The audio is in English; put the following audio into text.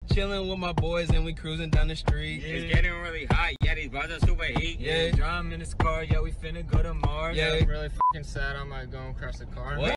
chilling with my boys and we cruising down the street. Yeah. It's getting really hot. Yeah, these bars are super heat. Yeah. Drum in this car. Yeah, we finna go to Mars. Yeah. I'm really fucking sad. I might go across the car. What?